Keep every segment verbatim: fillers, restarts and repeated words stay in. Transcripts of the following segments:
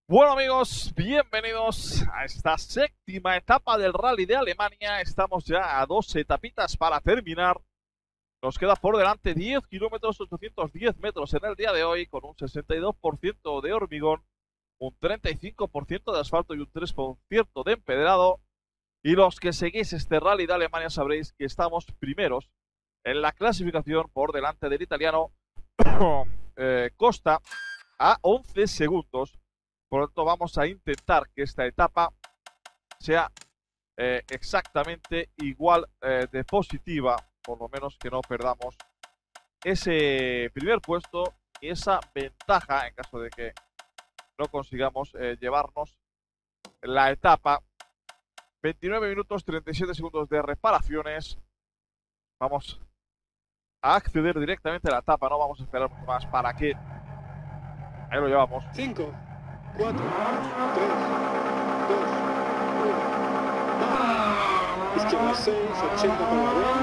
Bueno amigos, bienvenidos a esta séptima etapa del Rally de Alemania. Estamos ya a dos etapitas para terminar. Nos queda por delante diez kilómetros, ochocientos diez metros en el día de hoy, con un sesenta y dos por ciento de hormigón, un treinta y cinco por ciento de asfalto y un tres por ciento de empedrado. Y los que seguís este Rally de Alemania sabréis que estamos primeros en la clasificación por delante del italiano eh, Costa a once segundos. Por lo tanto, vamos a intentar que esta etapa sea eh, exactamente igual eh, de positiva, por lo menos que no perdamos ese primer puesto y esa ventaja en caso de que no consigamos eh, llevarnos la etapa. veintinueve minutos, treinta y siete segundos de reparaciones. Vamos a acceder directamente a la etapa, no vamos a esperar mucho más para que... Ahí lo llevamos. cinco, cuatro, tres, dos, uno. Izquierda seis, ochenta por la B.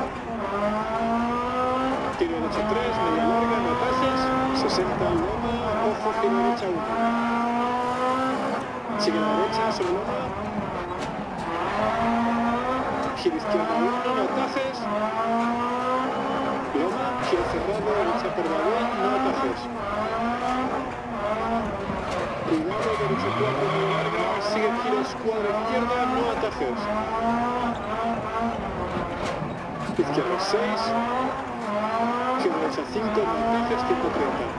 Giro derecha tres, media larga, no pases. sesenta, loma, ojo, giro derecha uno. Sigue la derecha, sobre loma. Giro izquierda uno, no atajes. Loma, giro cerrado, derecha por la B, no atajes. Cuidado, derecha cuatro, media larga, sigue giro escuadra izquierda, no atajes. Izquierda seis, giro derecha cinco, no atajes, ciento treinta.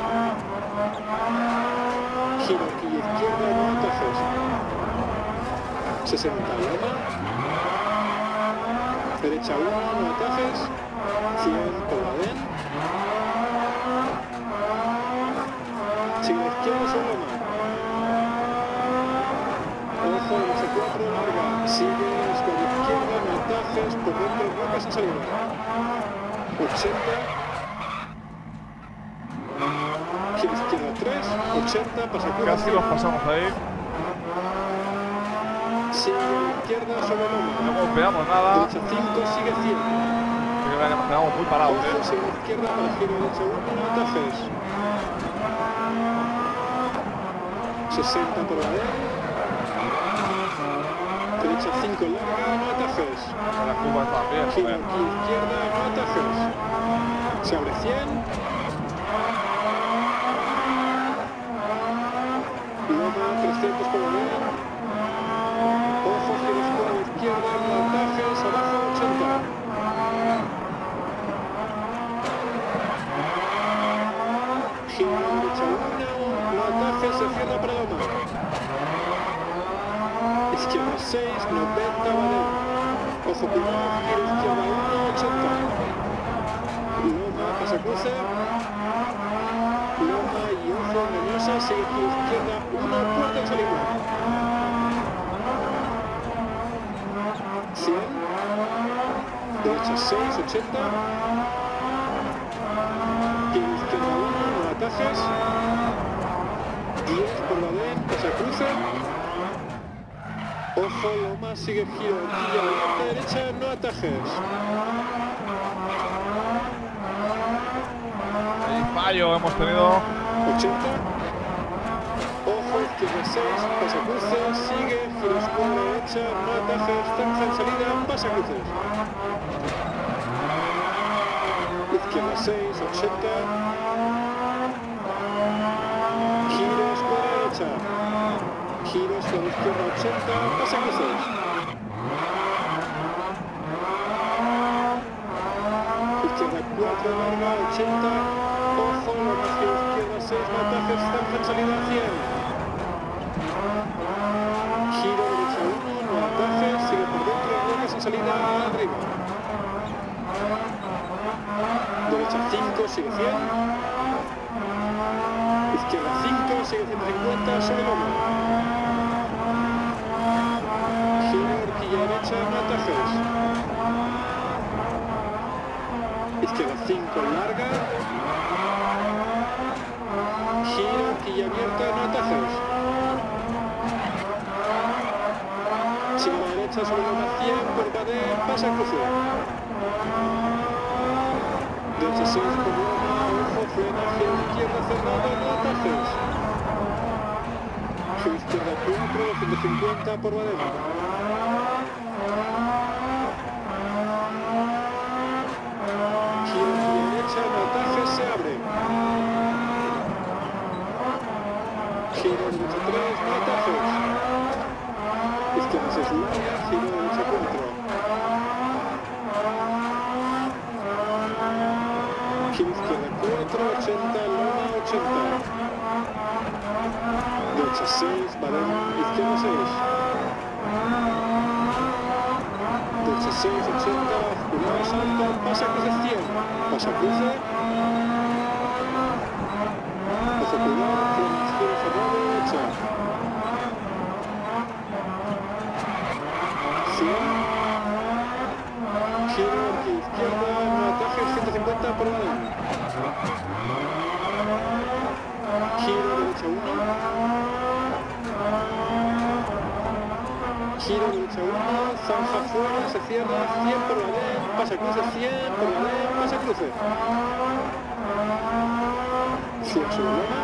Giro horquilla izquierda, no atajes. sesenta, loma. Derecha uno, no atajes. cien, por la D. Sigue la izquierda, sobre loma. Ojo, derecha cuatro, larga. Sigue, escuadra izquierda, no atajes, por dentro, rocas en salida. ochenta. Giro izquierda tres, ochenta, pasa curva. Casi los pasamos ahí. Sigue a la izquierda, sobre loma. No golpeamos nada. Derecha cinco, sigue cien. Creo que quedamos muy parados, Ojo, ¿eh? sigue a la izquierda, para giro derecha uno, no atajes. sesenta por la D. Derecha cinco larga, no atajes. La curva también, Giro joder. aquí izquierda, no atajes. Se abre cien. Loma trescientos por la D. Ojo, giro escuadra izquierda, no atajes. Abajo ochenta. Giro derecha uno, no atajes, se cierra para Loma. Izquierda seis, noventa, vale. Ojo, cuidado, giro izquierda uno, ochenta. Loma, pasa cruce. Loma y ojo, engañosa, sigue giro izquierda uno, puerta en salida. cien. Derecha seis, ochenta. Giro izquierda uno, no atajes. diez por la D, pasa cruce. Ojo, Loma, sigue giro, horquilla abierta, derecha, no atajes. Ahí fallo hemos tenido. ochenta. Ojo, izquierda seis, pasa cruce, sigue, giro escuadra derecha, no atajes, zanja en salida, pasa cruces. Izquierda seis, ochenta. Giro escuadra derecha. Giro escuadra izquierda ochenta, pasa cruces. Izquierda cuatro, larga, ochenta. Ojo, Loma, giro izquierda seis, no atajes, zanja en salida cien. Giro derecha uno, no atajes, sigue por dentro, rocas en salida arriba. Derecha cinco, sigue cien. Izquierda cinco, sigue ciento cincuenta, sobre Loma. Giro horquilla derecha, no atajes. Izquierda cinco, larga. Giro horquilla abierta, no atajes. Sigue a la derecha, sobre Loma cien, puerta D, pasa cruce. Derecha seis, por Loma, ojo, frena, giro izquierda cerrada, no atajes. Giro izquierda cuatro, doscientos cincuenta por Badén. Giro hacia derecha, no atajes, se abre. Giro derecha tres, no atajes. Izquierda seis larga, giro derecha cuatro. Giro izquierda cuatro, ochenta, loma ochenta. Derecha seis, Badén, izquierda seis. Derecha seis, ochenta, oscuridad, salto, pasa cruce cien. Pasa cruce. Ojo cuidado, giro cerrado, derecha. cien. Giro aquí izquierda, no atajes, ciento cincuenta por Badén. Giro derecha uno. Giro derecha uno, zanja fuera, se cierra, cien por Badén, pasa cruce, cien por Badén, pasa cruce. cien sobre loma.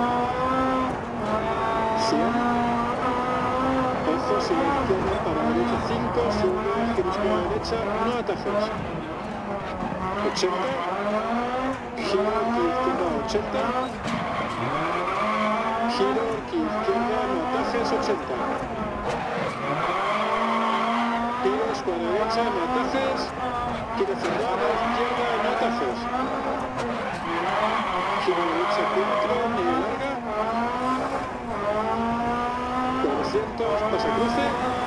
cien. Ojo, sigue izquierda para derecha cinco, sube, giro izquierda derecha, no atajes. ochenta. Giro aquí izquierda ochenta. Giro aquí izquierda, no atajes, ochenta. Giro escuadra derecha, no atajes. Giro cerrado, izquierda, no atajes. Giro derecha cuatro, media larga. cuatrocientos, pasa cruce.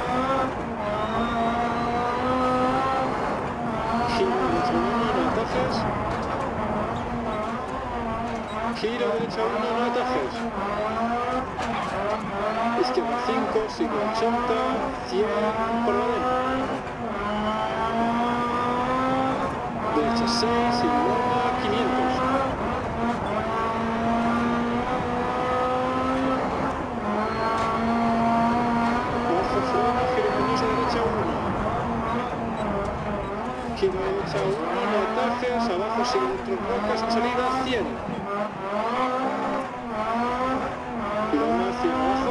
Giro derecha uno, no atajes. Giro derecha uno, no atajes. Izquierda cinco, sigue ochenta, cien por Badén. Derecha seis, sin loma, quinientos. Ojo freno, giro engañoso, derecha uno. Giro derecha uno, no atajes, abajo sigue dentro rocas, en salida cien. Loma hacia abajo.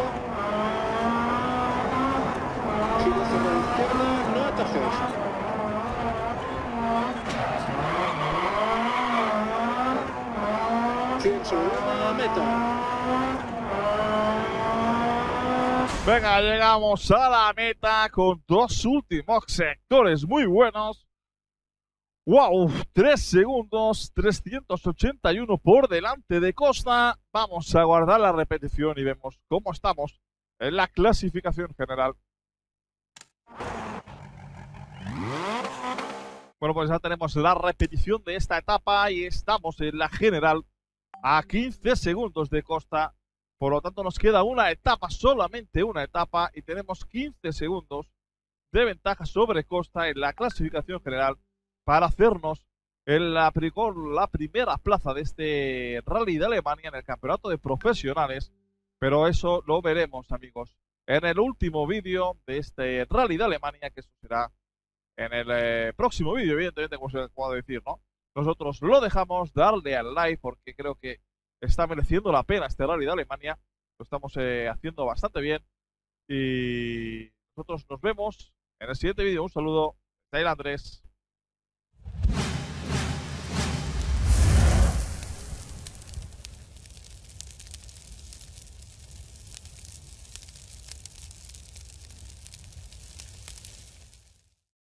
Giro cerrado izquierda, no atajes. cien sobre loma, meta. Venga, llegamos a la meta con dos últimos sectores muy buenos. ¡Wow! tres segundos, trescientos ochenta y uno por delante de Costa. Vamos a guardar la repetición y vemos cómo estamos en la clasificación general. Bueno, pues ya tenemos la repetición de esta etapa y estamos en la general a quince segundos de Costa. Por lo tanto, nos queda una etapa, solamente una etapa, y tenemos quince segundos de ventaja sobre Costa en la clasificación general para hacernos en la, la primera plaza de este Rally de Alemania en el campeonato de profesionales. Pero eso lo veremos, amigos, en el último vídeo de este Rally de Alemania, que eso será en el eh, próximo vídeo, evidentemente, como se acaba de decir, ¿no? Nosotros lo dejamos, darle al like, porque creo que está mereciendo la pena este Rally de Alemania. Lo estamos eh, haciendo bastante bien. Y nosotros nos vemos en el siguiente vídeo. Un saludo. Taylor Andrés.